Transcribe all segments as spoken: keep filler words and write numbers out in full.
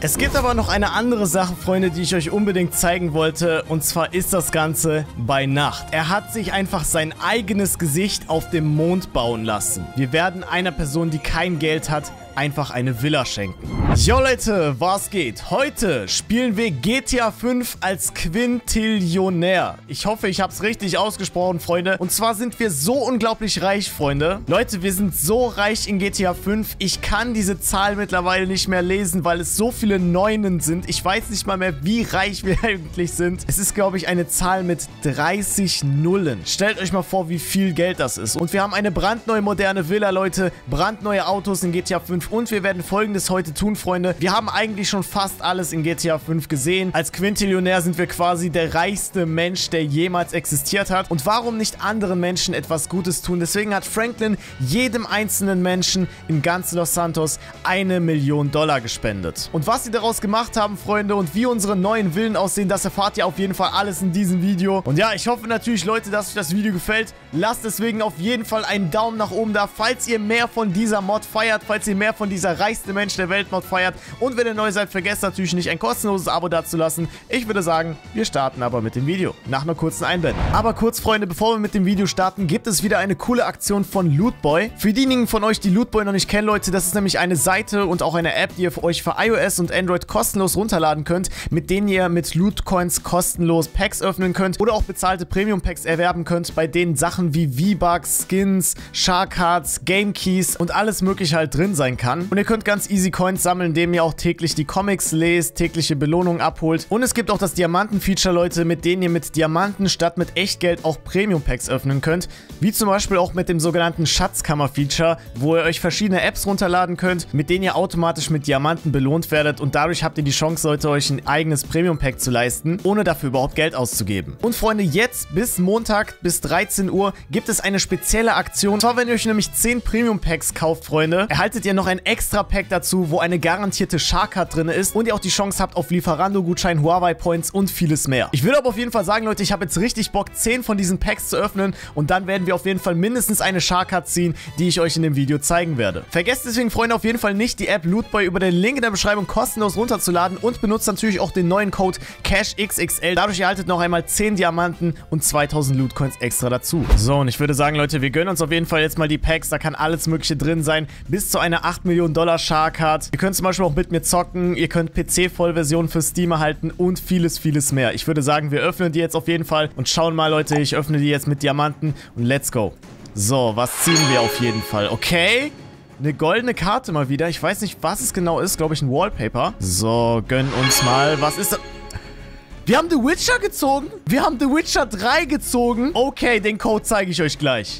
Es gibt aber noch eine andere Sache, Freunde, die ich euch unbedingt zeigen wollte. Und zwar ist das Ganze bei Nacht. Er hat sich einfach sein eigenes Gesicht auf dem Mond bauen lassen. Wir werden einer Person, die kein Geld hat, einfach eine Villa schenken. Jo Leute, was geht? Heute spielen wir G T A fünf als Quintillionär. Ich hoffe, ich habe es richtig ausgesprochen, Freunde. Und zwar sind wir so unglaublich reich, Freunde. Leute, wir sind so reich in G T A fünf. Ich kann diese Zahl mittlerweile nicht mehr lesen, weil es so viele Neunen sind. Ich weiß nicht mal mehr, wie reich wir eigentlich sind. Es ist, glaube ich, eine Zahl mit dreißig Nullen. Stellt euch mal vor, wie viel Geld das ist. Und wir haben eine brandneue, moderne Villa, Leute. Brandneue Autos in G T A fünf. Und wir werden Folgendes heute tun, Freunde. Wir haben eigentlich schon fast alles in G T A fünf gesehen. Als Quintillionär sind wir quasi der reichste Mensch, der jemals existiert hat. Und warum nicht anderen Menschen etwas Gutes tun? Deswegen hat Franklin jedem einzelnen Menschen in ganz Los Santos eine Million Dollar gespendet. Und was sie daraus gemacht haben, Freunde, und wie unsere neuen Villen aussehen, das erfahrt ihr auf jeden Fall alles in diesem Video. Und ja, ich hoffe natürlich, Leute, dass euch das Video gefällt. Lasst deswegen auf jeden Fall einen Daumen nach oben da, falls ihr mehr von dieser Mod feiert, falls ihr mehr von dieser reichste Mensch der Welt Mod feiert. Und wenn ihr neu seid, vergesst natürlich nicht, ein kostenloses Abo dazulassen. Ich würde sagen, wir starten aber mit dem Video. Nach einer kurzen Einblendung. Aber kurz, Freunde, bevor wir mit dem Video starten, gibt es wieder eine coole Aktion von Lootboy. Für diejenigen von euch, die Lootboy noch nicht kennen, Leute, das ist nämlich eine Seite und auch eine App, die ihr für euch für iOS und Android kostenlos runterladen könnt, mit denen ihr mit Lootcoins kostenlos Packs öffnen könnt oder auch bezahlte Premium-Packs erwerben könnt, bei denen Sachen wie V-Bucks, Skins, Shark Cards, Game Keys und alles mögliche halt drin sein kann. Und ihr könnt ganz easy Coins sammeln, indem ihr auch täglich die Comics lest, tägliche Belohnungen abholt. Und es gibt auch das Diamanten-Feature, Leute, mit denen ihr mit Diamanten statt mit Echtgeld auch Premium-Packs öffnen könnt. Wie zum Beispiel auch mit dem sogenannten Schatzkammer-Feature, wo ihr euch verschiedene Apps runterladen könnt, mit denen ihr automatisch mit Diamanten belohnt werdet. Und dadurch habt ihr die Chance, Leute, euch ein eigenes Premium-Pack zu leisten, ohne dafür überhaupt Geld auszugeben. Und Freunde, jetzt bis Montag bis dreizehn Uhr gibt es eine spezielle Aktion. Und zwar, wenn ihr euch nämlich zehn Premium-Packs kauft, Freunde, erhaltet ihr noch ein extra Pack dazu, wo eine garantierte Shark Card drin ist und ihr auch die Chance habt auf Lieferando-Gutschein, Huawei Points und vieles mehr. Ich würde aber auf jeden Fall sagen, Leute, ich habe jetzt richtig Bock, zehn von diesen Packs zu öffnen und dann werden wir auf jeden Fall mindestens eine Shark Card ziehen, die ich euch in dem Video zeigen werde. Vergesst deswegen, Freunde, auf jeden Fall nicht, die App Lootboy über den Link in der Beschreibung kostenlos runterzuladen und benutzt natürlich auch den neuen Code CashXXL. Dadurch erhaltet noch einmal zehn Diamanten und zweitausend Lootcoins extra dazu. So, und ich würde sagen, Leute, wir gönnen uns auf jeden Fall jetzt mal die Packs. Da kann alles mögliche drin sein, bis zu einer acht Millionen Dollar Shark Card. Ihr könnt zum Beispiel auch mit mir zocken, ihr könnt P C-Vollversionen für Steam erhalten und vieles, vieles mehr. Ich würde sagen, wir öffnen die jetzt auf jeden Fall und schauen mal, Leute, ich öffne die jetzt mit Diamanten und let's go. So, was ziehen wir auf jeden Fall? Okay, eine goldene Karte mal wieder. Ich weiß nicht, was es genau ist. Glaube ich, ein Wallpaper. So, gönnen uns mal. Was ist das? Wir haben The Witcher gezogen. Wir haben The Witcher drei gezogen. Okay, den Code zeige ich euch gleich.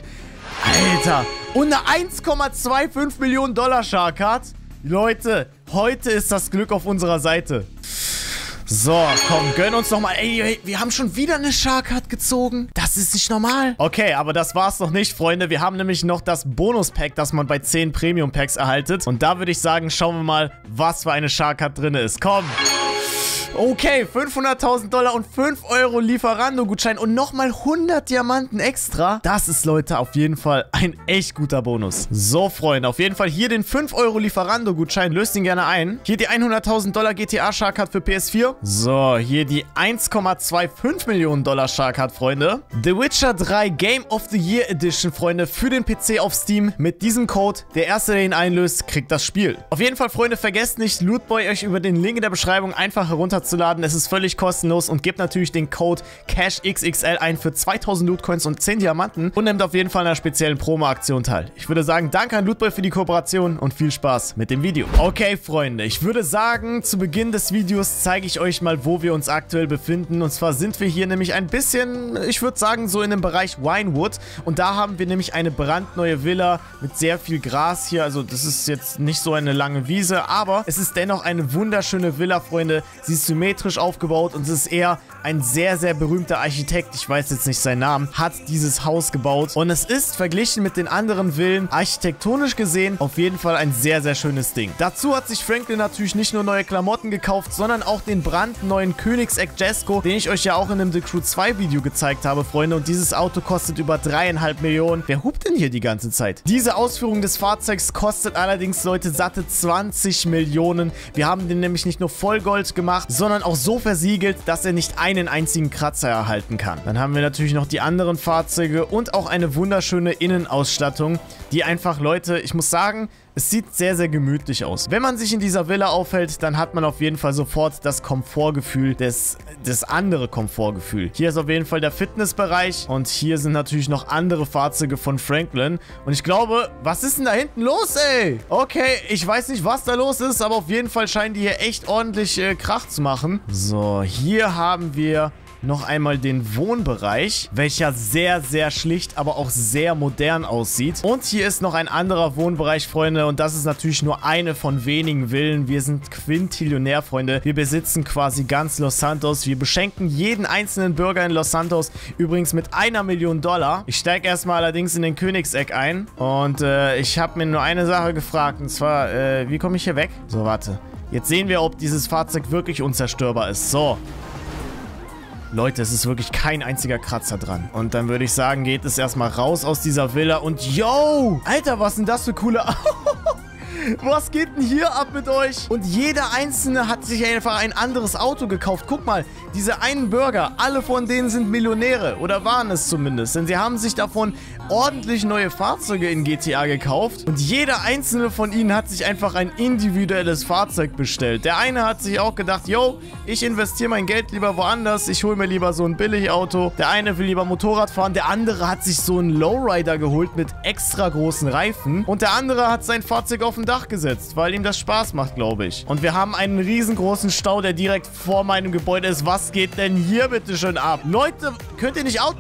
Alter. Und eine eins Komma fünfundzwanzig Millionen Dollar Shark Card. Leute, heute ist das Glück auf unserer Seite. So, komm, gönn uns nochmal. Ey, ey, wir haben schon wieder eine Shark Card gezogen. Das ist nicht normal. Okay, aber das war's noch nicht, Freunde. Wir haben nämlich noch das Bonus-Pack, das man bei zehn Premium-Packs erhaltet. Und da würde ich sagen, schauen wir mal, was für eine Shark Card drin ist. Komm. Okay, fünfhunderttausend Dollar und fünf Euro Lieferando-Gutschein und nochmal hundert Diamanten extra. Das ist, Leute, auf jeden Fall ein echt guter Bonus. So, Freunde, auf jeden Fall hier den fünf Euro Lieferando-Gutschein. Löst ihn gerne ein. Hier die hunderttausend Dollar G T A Shark Card für P S vier. So, hier die eins Komma fünfundzwanzig Millionen Dollar Shark Card, Freunde. The Witcher drei Game of the Year Edition, Freunde, für den P C auf Steam. Mit diesem Code, der Erste, der ihn einlöst, kriegt das Spiel. Auf jeden Fall, Freunde, vergesst nicht, Lootboy euch über den Link in der Beschreibung einfach herunterzuladen. Es ist völlig kostenlos und gebt natürlich den Code CashXXL ein für zweitausend Lootcoins und zehn Diamanten und nehmt auf jeden Fall an einer speziellen Promo-Aktion teil. Ich würde sagen, danke an Lootboy für die Kooperation und viel Spaß mit dem Video. Okay, Freunde, ich würde sagen, zu Beginn des Videos zeige ich euch mal, wo wir uns aktuell befinden. Und zwar sind wir hier nämlich ein bisschen, ich würde sagen, so in dem Bereich Winewood. Und da haben wir nämlich eine brandneue Villa mit sehr viel Gras hier. Also das ist jetzt nicht so eine lange Wiese, aber es ist dennoch eine wunderschöne Villa, Freunde. Sie ist symmetrisch aufgebaut und es ist eher ein sehr, sehr berühmter Architekt, ich weiß jetzt nicht seinen Namen, hat dieses Haus gebaut. Und es ist verglichen mit den anderen Villen architektonisch gesehen auf jeden Fall ein sehr, sehr schönes Ding. Dazu hat sich Franklin natürlich nicht nur neue Klamotten gekauft, sondern auch den brandneuen Koenigsegg Jesko, den ich euch ja auch in einem The Crew zwei Video gezeigt habe, Freunde. Und dieses Auto kostet über dreieinhalb Millionen. Wer hupt denn hier die ganze Zeit? Diese Ausführung des Fahrzeugs kostet allerdings, Leute, satte zwanzig Millionen. Wir haben den nämlich nicht nur Vollgold gemacht, sondern auch so versiegelt, dass er nicht einen einzigen Kratzer erhalten kann. Dann haben wir natürlich noch die anderen Fahrzeuge und auch eine wunderschöne Innenausstattung, die einfach, Leute, ich muss sagen, es sieht sehr, sehr gemütlich aus. Wenn man sich in dieser Villa aufhält, dann hat man auf jeden Fall sofort das Komfortgefühl, das, das andere Komfortgefühl. Hier ist auf jeden Fall der Fitnessbereich und hier sind natürlich noch andere Fahrzeuge von Franklin. Und ich glaube, was ist denn da hinten los, ey? Okay, ich weiß nicht, was da los ist, aber auf jeden Fall scheinen die hier echt ordentlich äh, Krach zu machen. So, hier haben wir noch einmal den Wohnbereich, welcher sehr, sehr schlicht, aber auch sehr modern aussieht. Und hier ist noch ein anderer Wohnbereich, Freunde, und das ist natürlich nur eine von wenigen Villen. Wir sind Quintillionär, Freunde. Wir besitzen quasi ganz Los Santos. Wir beschenken jeden einzelnen Bürger in Los Santos übrigens mit einer Million Dollar. Ich steige erstmal allerdings in den Koenigsegg ein und äh, ich habe mir nur eine Sache gefragt, und zwar, äh, wie komme ich hier weg? So, warte. Jetzt sehen wir, ob dieses Fahrzeug wirklich unzerstörbar ist. So. Leute, es ist wirklich kein einziger Kratzer dran. Und dann würde ich sagen, geht es erstmal raus aus dieser Villa und yo! Alter, was sind das für coole... Was geht denn hier ab mit euch? Und jeder Einzelne hat sich einfach ein anderes Auto gekauft. Guck mal, diese einen Bürger, alle von denen sind Millionäre. Oder waren es zumindest. Denn sie haben sich davon ordentlich neue Fahrzeuge in G T A gekauft. Und jeder Einzelne von ihnen hat sich einfach ein individuelles Fahrzeug bestellt. Der eine hat sich auch gedacht, yo, ich investiere mein Geld lieber woanders. Ich hole mir lieber so ein Billigauto. Der eine will lieber Motorrad fahren. Der andere hat sich so einen Lowrider geholt mit extra großen Reifen. Und der andere hat sein Fahrzeug auf dem Dach gesetzt, weil ihm das Spaß macht, glaube ich. Und wir haben einen riesengroßen Stau, der direkt vor meinem Gebäude ist. Was geht denn hier bitte schön ab? Leute, könnt ihr nicht out...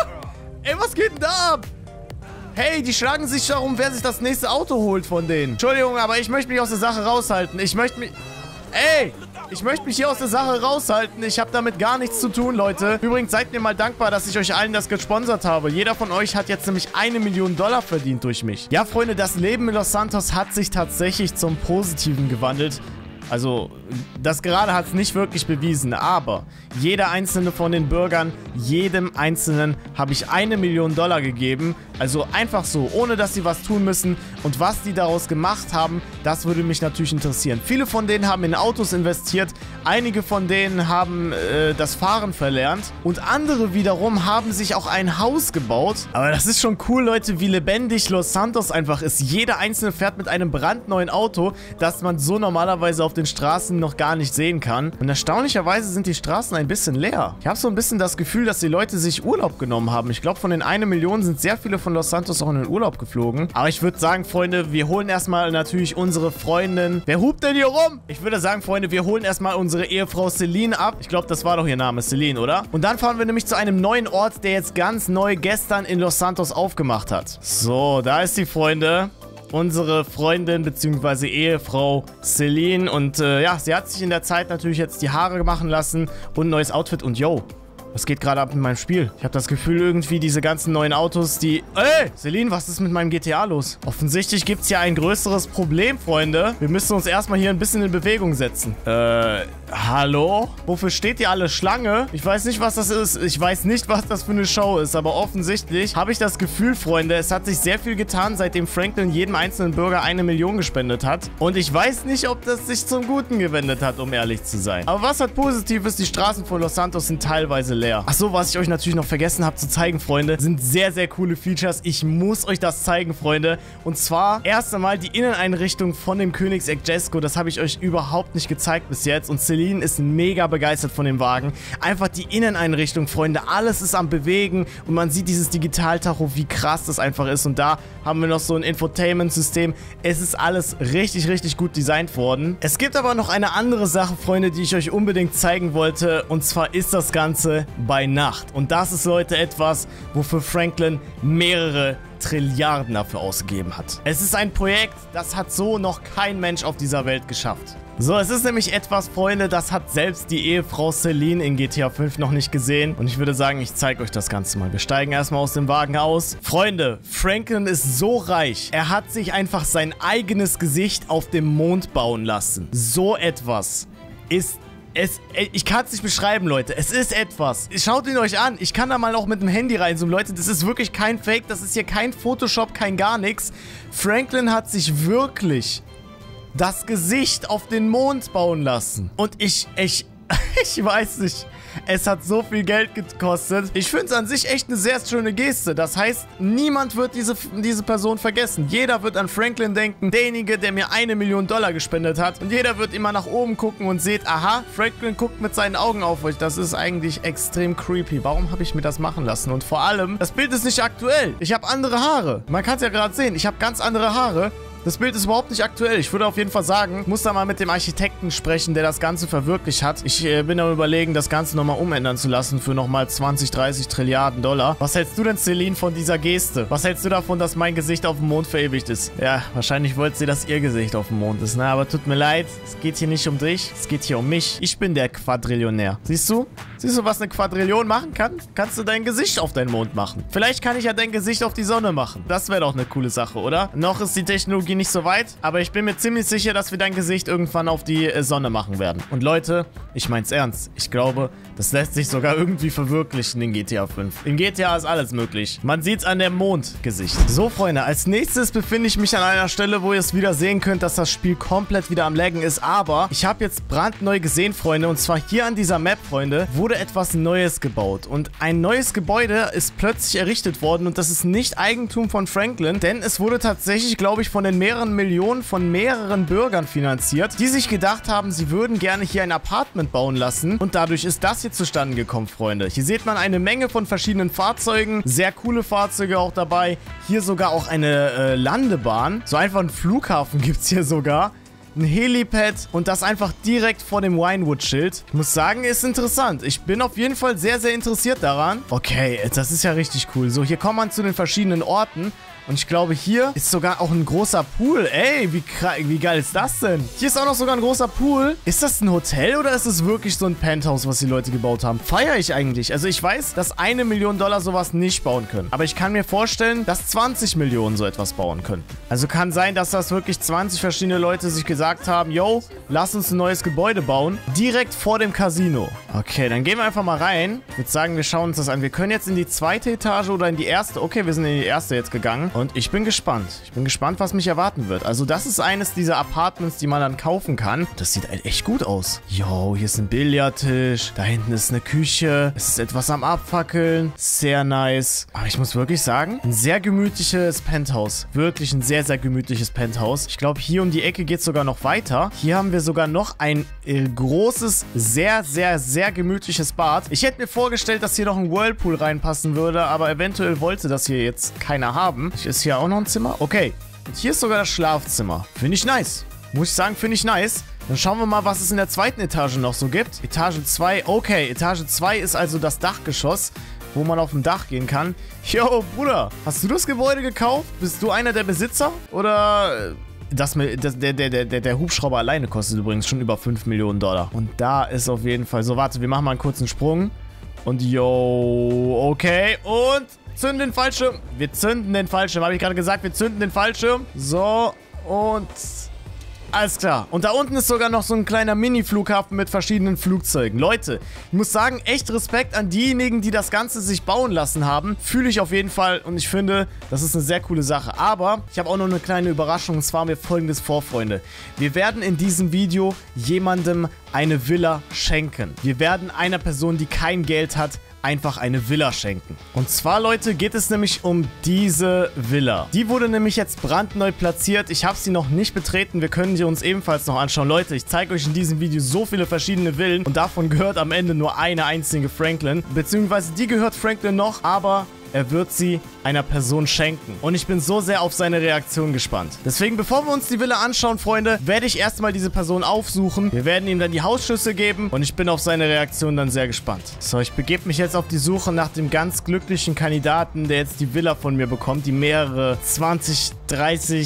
Ey, was geht denn da ab? Hey, die schlagen sich darum, wer sich das nächste Auto holt von denen. Entschuldigung, aber ich möchte mich aus der Sache raushalten. Ich möchte mich... Ey! Ich möchte mich hier aus der Sache raushalten. Ich habe damit gar nichts zu tun, Leute. Übrigens, seid mir mal dankbar, dass ich euch allen das gesponsert habe. Jeder von euch hat jetzt nämlich eine Million Dollar verdient durch mich. Ja, Freunde, das Leben in Los Santos hat sich tatsächlich zum Positiven gewandelt. Also, das gerade hat es nicht wirklich bewiesen, aber jeder einzelne von den Bürgern, jedem Einzelnen habe ich eine Million Dollar gegeben. Also einfach so, ohne dass sie was tun müssen. Und was die daraus gemacht haben, das würde mich natürlich interessieren. Viele von denen haben in Autos investiert, einige von denen haben äh, das Fahren verlernt und andere wiederum haben sich auch ein Haus gebaut. Aber das ist schon cool, Leute, wie lebendig Los Santos einfach ist. Jeder Einzelne fährt mit einem brandneuen Auto, das man so normalerweise auf den Straßen noch gar nicht sehen kann. Und erstaunlicherweise sind die Straßen ein bisschen leer. Ich habe so ein bisschen das Gefühl, dass die Leute sich Urlaub genommen haben. Ich glaube, von den eine Million sind sehr viele von Los Santos auch in den Urlaub geflogen. Aber ich würde sagen, Freunde, wir holen erstmal natürlich unsere Freundin. Wer hupt denn hier rum? Ich würde sagen, Freunde, wir holen erstmal unsere Ehefrau Celine ab. Ich glaube, das war doch ihr Name, Celine, oder? Und dann fahren wir nämlich zu einem neuen Ort, der jetzt ganz neu gestern in Los Santos aufgemacht hat. So, da ist die, Freunde. Unsere Freundin bzw. Ehefrau Celine. Und äh, ja, sie hat sich in der Zeit natürlich jetzt die Haare machen lassen und ein neues Outfit. Und yo, was geht gerade ab in meinem Spiel? Ich habe das Gefühl, irgendwie diese ganzen neuen Autos, die... Ey, Celine, was ist mit meinem G T A los? Offensichtlich gibt es hier ein größeres Problem, Freunde. Wir müssen uns erstmal hier ein bisschen in Bewegung setzen. Äh, hallo? Wofür steht hier alle Schlange? Ich weiß nicht, was das ist. Ich weiß nicht, was das für eine Show ist. Aber offensichtlich habe ich das Gefühl, Freunde, es hat sich sehr viel getan, seitdem Franklin jedem einzelnen Bürger eine Million gespendet hat. Und ich weiß nicht, ob das sich zum Guten gewendet hat, um ehrlich zu sein. Aber was halt positiv ist, die Straßen von Los Santos sind teilweise leer. Achso, was ich euch natürlich noch vergessen habe zu zeigen, Freunde, sind sehr, sehr coole Features. Ich muss euch das zeigen, Freunde. Und zwar erst einmal die Inneneinrichtung von dem Koenigsegg Jesko. Das habe ich euch überhaupt nicht gezeigt bis jetzt. Und Celine ist mega begeistert von dem Wagen. Einfach die Inneneinrichtung, Freunde. Alles ist am Bewegen. Und man sieht dieses Digitaltacho, wie krass das einfach ist. Und da haben wir noch so ein Infotainment-System. Es ist alles richtig, richtig gut designt worden. Es gibt aber noch eine andere Sache, Freunde, die ich euch unbedingt zeigen wollte. Und zwar ist das Ganze bei Nacht. Und das ist, Leute, etwas, wofür Franklin mehrere Trilliarden dafür ausgegeben hat. Es ist ein Projekt, das hat so noch kein Mensch auf dieser Welt geschafft. So, es ist nämlich etwas, Freunde, das hat selbst die Ehefrau Celine in G T A fünf noch nicht gesehen. Und ich würde sagen, ich zeige euch das Ganze mal. Wir steigen erstmal aus dem Wagen aus. Freunde, Franklin ist so reich. Er hat sich einfach sein eigenes Gesicht auf dem Mond bauen lassen. So etwas ist... Es, ich kann es nicht beschreiben, Leute. Es ist etwas. Schaut ihn euch an. Ich kann da mal auch mit dem Handy reinzoomen. Leute, das ist wirklich kein Fake. Das ist hier kein Photoshop, kein gar nichts. Franklin hat sich wirklich das Gesicht auf den Mond bauen lassen. Und ich, ich, ich weiß nicht. Es hat so viel Geld gekostet. Ich finde es an sich echt eine sehr schöne Geste. Das heißt, niemand wird diese, diese Person vergessen. Jeder wird an Franklin denken, derjenige, der mir eine Million Dollar gespendet hat. Und jeder wird immer nach oben gucken und seht, aha, Franklin guckt mit seinen Augen auf euch. Das ist eigentlich extrem creepy. Warum habe ich mir das machen lassen? Und vor allem, das Bild ist nicht aktuell. Ich habe andere Haare. Man kann es ja gerade sehen. Ich habe ganz andere Haare. Das Bild ist überhaupt nicht aktuell. Ich würde auf jeden Fall sagen, ich muss da mal mit dem Architekten sprechen, der das Ganze verwirklicht hat. Ich äh, bin am Überlegen, das Ganze nochmal umändern zu lassen für nochmal zwanzig, dreißig Trilliarden Dollar. Was hältst du denn, Celine, von dieser Geste? Was hältst du davon, dass mein Gesicht auf dem Mond verewigt ist? Ja, wahrscheinlich wollte sie, dass ihr Gesicht auf dem Mond ist, ne? Aber tut mir leid, es geht hier nicht um dich, es geht hier um mich. Ich bin der Quadrillionär. Siehst du? Siehst du, was eine Quadrillion machen kann? Kannst du dein Gesicht auf deinen Mond machen. Vielleicht kann ich ja dein Gesicht auf die Sonne machen. Das wäre doch eine coole Sache, oder? Noch ist die Technologie nicht so weit, aber ich bin mir ziemlich sicher, dass wir dein Gesicht irgendwann auf die äh, Sonne machen werden. Und Leute, ich mein's ernst. Ich glaube, das lässt sich sogar irgendwie verwirklichen in G T A fünf. In G T A ist alles möglich. Man sieht's an der Mondgesicht. So, Freunde, als nächstes befinde ich mich an einer Stelle, wo ihr es wieder sehen könnt, dass das Spiel komplett wieder am Laggen ist. Aber ich habe jetzt brandneu gesehen, Freunde, und zwar hier an dieser Map, Freunde, wurde etwas Neues gebaut. Und ein neues Gebäude ist plötzlich errichtet worden und das ist nicht Eigentum von Franklin, denn es wurde tatsächlich, glaube ich, von den mehreren Millionen von mehreren Bürgern finanziert, die sich gedacht haben, sie würden gerne hier ein Apartment bauen lassen und dadurch ist das hier zustande gekommen, Freunde. Hier sieht man eine Menge von verschiedenen Fahrzeugen, sehr coole Fahrzeuge auch dabei. Hier sogar auch eine äh, Landebahn. So einfach einen Flughafen gibt es hier sogar. Ein Helipad und das einfach direkt vor dem Winewood-Schild. Ich muss sagen, ist interessant. Ich bin auf jeden Fall sehr, sehr interessiert daran. Okay, das ist ja richtig cool. So, hier kommt man zu den verschiedenen Orten. Und ich glaube, hier ist sogar auch ein großer Pool. Ey, wie, wie geil ist das denn? Hier ist auch noch sogar ein großer Pool. Ist das ein Hotel oder ist es wirklich so ein Penthouse, was die Leute gebaut haben? Feiere ich eigentlich. Also ich weiß, dass eine Million Dollar sowas nicht bauen können. Aber ich kann mir vorstellen, dass zwanzig Millionen so etwas bauen können. Also kann sein, dass das wirklich zwanzig verschiedene Leute sich gesagt haben, yo, lass uns ein neues Gebäude bauen. Direkt vor dem Casino. Okay, dann gehen wir einfach mal rein. Ich würde sagen, wir schauen uns das an. Wir können jetzt in die zweite Etage oder in die erste. Okay, wir sind in die erste jetzt gegangen. Und ich bin gespannt. Ich bin gespannt, was mich erwarten wird. Also das ist eines dieser Apartments, die man dann kaufen kann. Das sieht halt echt gut aus. Yo, hier ist ein Billardtisch. Da hinten ist eine Küche. Es ist etwas am Abfackeln. Sehr nice. Aber ich muss wirklich sagen, ein sehr gemütliches Penthouse. Wirklich ein sehr, sehr gemütliches Penthouse. Ich glaube, hier um die Ecke geht es sogar noch weiter. Hier haben wir sogar noch ein äh, großes, sehr, sehr, sehr gemütliches Bad. Ich hätte mir vorgestellt, dass hier noch ein Whirlpool reinpassen würde, aber eventuell wollte das hier jetzt keiner haben. Ist hier auch noch ein Zimmer? Okay. Und hier ist sogar das Schlafzimmer. Finde ich nice. Muss ich sagen, finde ich nice. Dann schauen wir mal, was es in der zweiten Etage noch so gibt. Etage zwei. Okay, Etage zwei ist also das Dachgeschoss, wo man auf dem Dach gehen kann. Yo, Bruder, hast du das Gebäude gekauft? Bist du einer der Besitzer? Oder... Das, das, der, der, der, der Hubschrauber alleine kostet übrigens schon über fünf Millionen Dollar. Und da ist auf jeden Fall... So, warte, wir machen mal einen kurzen Sprung. Und yo, okay. Und zünden den Fallschirm. Wir zünden den Fallschirm. Habe ich gerade gesagt, wir zünden den Fallschirm. So, und... Alles klar. Und da unten ist sogar noch so ein kleiner Mini-Flughafen mit verschiedenen Flugzeugen. Leute, ich muss sagen, echt Respekt an diejenigen, die das Ganze sich bauen lassen haben. Fühle ich auf jeden Fall und ich finde, das ist eine sehr coole Sache. Aber ich habe auch noch eine kleine Überraschung und zwar haben wir folgendes vor, Freunde. Wir werden in diesem Video jemandem eine Villa schenken. Wir werden einer Person, die kein Geld hat, einfach eine Villa schenken. Und zwar, Leute, geht es nämlich um diese Villa. Die wurde nämlich jetzt brandneu platziert. Ich habe sie noch nicht betreten. Wir können sie uns ebenfalls noch anschauen. Leute, ich zeige euch in diesem Video so viele verschiedene Villen und davon gehört am Ende nur eine einzige Franklin. Beziehungsweise die gehört Franklin noch, aber er wird sie einer Person schenken. Und ich bin so sehr auf seine Reaktion gespannt. Deswegen, bevor wir uns die Villa anschauen, Freunde, werde ich erstmal diese Person aufsuchen. Wir werden ihm dann die Hausschlüssel geben und ich bin auf seine Reaktion dann sehr gespannt. So, ich begebe mich jetzt auf die Suche nach dem ganz glücklichen Kandidaten, der jetzt die Villa von mir bekommt, die mehrere zwanzig, dreißig,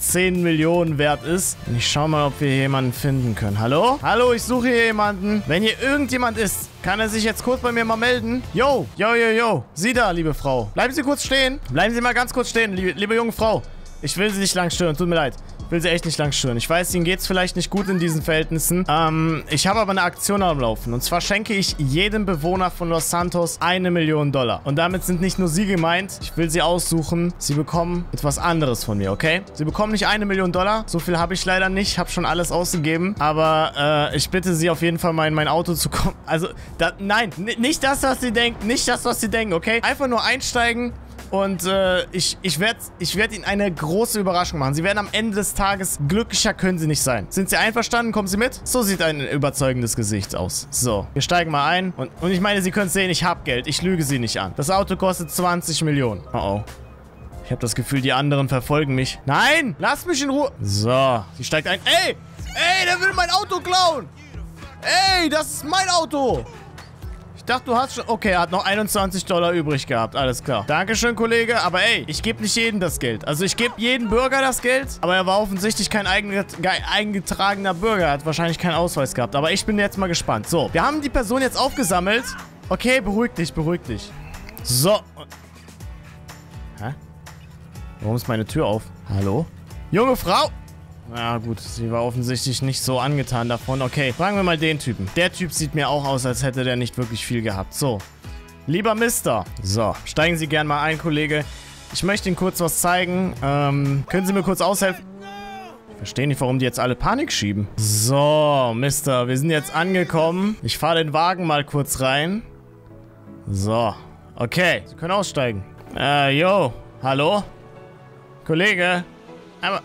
zehn Millionen wert ist. Und ich schau mal, ob wir hier jemanden finden können. Hallo? Hallo, ich suche hier jemanden. Wenn hier irgendjemand ist, kann er sich jetzt kurz bei mir mal melden? Yo, yo, yo, yo. Sie da, liebe Frau. Bleiben Sie kurz stehen. Bleiben Sie mal ganz kurz stehen, liebe, liebe junge Frau. Ich will Sie nicht lang stören, tut mir leid. Ich will Sie echt nicht lang stören. Ich weiß, Ihnen geht es vielleicht nicht gut in diesen Verhältnissen. Ähm, ich habe aber eine Aktion am Laufen. Und zwar schenke ich jedem Bewohner von Los Santos eine Million Dollar. Und damit sind nicht nur Sie gemeint. Ich will Sie aussuchen. Sie bekommen etwas anderes von mir, okay? Sie bekommen nicht eine Million Dollar. So viel habe ich leider nicht. Ich habe schon alles ausgegeben. Aber äh, ich bitte Sie auf jeden Fall mal in mein Auto zu kommen. Also, da, nein, nicht das, was Sie denken. Nicht das, was Sie denken, okay? Einfach nur einsteigen. Und äh, ich, ich werde ich werd Ihnen eine große Überraschung machen. Sie werden am Ende des Tages, glücklicher können Sie nicht sein. Sind Sie einverstanden? Kommen Sie mit? So sieht ein überzeugendes Gesicht aus. So, wir steigen mal ein. Und, und ich meine, Sie können sehen, ich habe Geld. Ich lüge Sie nicht an. Das Auto kostet zwanzig Millionen. Oh oh. Ich habe das Gefühl, die anderen verfolgen mich. Nein! Lass mich in Ruhe. So, sie steigt ein. Ey! Ey, der will mein Auto klauen! Ey, das ist mein Auto! Ich dachte, du hast schon... Okay, er hat noch einundzwanzig Dollar übrig gehabt. Alles klar. Dankeschön, Kollege. Aber ey, ich gebe nicht jedem das Geld. Also ich gebe jedem Bürger das Geld. Aber er war offensichtlich kein eingetragener Bürger. Er hat wahrscheinlich keinen Ausweis gehabt. Aber ich bin jetzt mal gespannt. So, wir haben die Person jetzt aufgesammelt. Okay, beruhig dich, beruhig dich. So. Hä? Warum ist meine Tür auf? Hallo? Junge Frau! Na gut, sie war offensichtlich nicht so angetan davon. Okay, fragen wir mal den Typen. Der Typ sieht mir auch aus, als hätte der nicht wirklich viel gehabt. So, lieber Mister. So, steigen Sie gern mal ein, Kollege. Ich möchte Ihnen kurz was zeigen. Ähm, können Sie mir kurz aushelfen? Ich verstehe nicht, warum die jetzt alle Panik schieben. So, Mister, wir sind jetzt angekommen. Ich fahre den Wagen mal kurz rein. So, okay, Sie können aussteigen. Äh, yo, hallo? Kollege? Aber...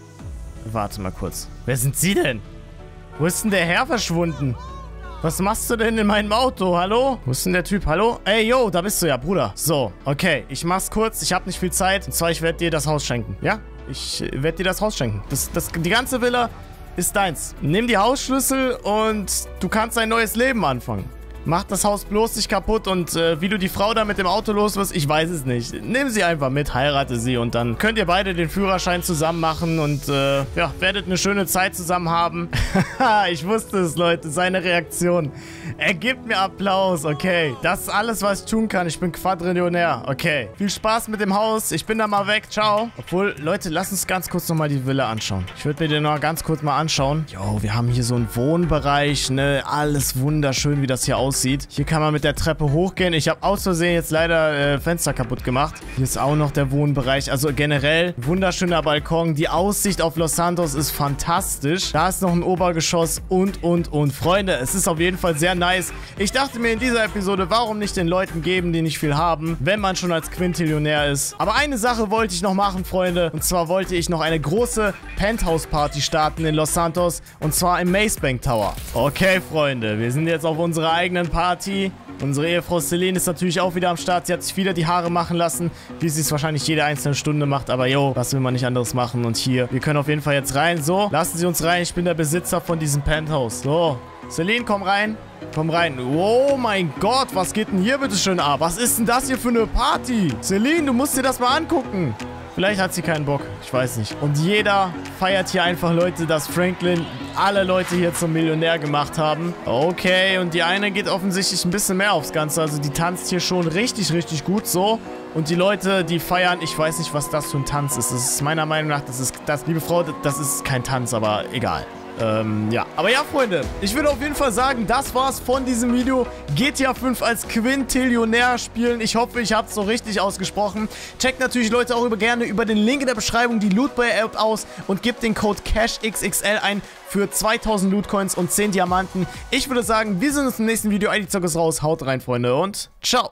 Warte mal kurz. Wer sind Sie denn? Wo ist denn der Herr verschwunden? Was machst du denn in meinem Auto? Hallo? Wo ist denn der Typ? Hallo? Ey, yo, da bist du ja, Bruder. So, okay. Ich mach's kurz. Ich habe nicht viel Zeit. Und zwar, ich werde dir das Haus schenken. Ja? Ich werde dir das Haus schenken. Das, das, die ganze Villa ist deins. Nimm die Hausschlüssel und du kannst ein neues Leben anfangen. Mach das Haus bloß nicht kaputt und äh, wie du die Frau da mit dem Auto los wirst, ich weiß es nicht. Nimm sie einfach mit, heirate sie und dann könnt ihr beide den Führerschein zusammen machen und äh, ja, werdet eine schöne Zeit zusammen haben. Ich wusste es, Leute, seine Reaktion. Er gibt mir Applaus, okay. Das ist alles, was ich tun kann. Ich bin Quadrillionär, okay. Viel Spaß mit dem Haus, ich bin da mal weg, ciao. Obwohl, Leute, lasst uns ganz kurz nochmal die Villa anschauen. Ich würde mir den noch ganz kurz mal anschauen. Jo, wir haben hier so einen Wohnbereich, ne, alles wunderschön, wie das hier aussieht. Sieht. Hier kann man mit der Treppe hochgehen. Ich habe aus Versehen jetzt leider äh, Fenster kaputt gemacht. Hier ist auch noch der Wohnbereich. Also generell wunderschöner Balkon. Die Aussicht auf Los Santos ist fantastisch. Da ist noch ein Obergeschoss und, und, und. Freunde, es ist auf jeden Fall sehr nice. Ich dachte mir in dieser Episode, warum nicht den Leuten geben, die nicht viel haben, wenn man schon als Quintillionär ist. Aber eine Sache wollte ich noch machen, Freunde. Und zwar wollte ich noch eine große Penthouse-Party starten in Los Santos. Und zwar im Macebank Tower. Okay, Freunde, wir sind jetzt auf unserer eigenen Party. Unsere Ehefrau Celine ist natürlich auch wieder am Start. Sie hat sich wieder die Haare machen lassen, wie sie es wahrscheinlich jede einzelne Stunde macht. Aber yo, was will man nicht anderes machen? Und hier, wir können auf jeden Fall jetzt rein. So, lassen Sie uns rein. Ich bin der Besitzer von diesem Penthouse. So, Celine, komm rein. Komm rein. Oh mein Gott, was geht denn hier bitte schön ab? Was ist denn das hier für eine Party? Celine, du musst dir das mal angucken. Vielleicht hat sie keinen Bock. Ich weiß nicht. Und jeder feiert hier einfach, Leute, dass Franklin alle Leute hier zum Millionär gemacht haben. Okay, und die eine geht offensichtlich ein bisschen mehr aufs Ganze. Also die tanzt hier schon richtig, richtig gut so. Und die Leute, die feiern, ich weiß nicht, was das für ein Tanz ist. Das ist meiner Meinung nach, das ist, das, liebe Frau, das ist kein Tanz, aber egal. Ähm, ja. Aber ja, Freunde, ich würde auf jeden Fall sagen, das war's von diesem Video. G T A fünf als Quintillionär spielen. Ich hoffe, ich habe es so richtig ausgesprochen. Checkt natürlich, Leute, auch über, gerne über den Link in der Beschreibung die Lootboy-App aus und gebt den Code CashXXL ein für zweitausend Lootcoins und zehn Diamanten. Ich würde sagen, wir sehen uns im nächsten Video. I D Zock ist raus. Haut rein, Freunde, und ciao.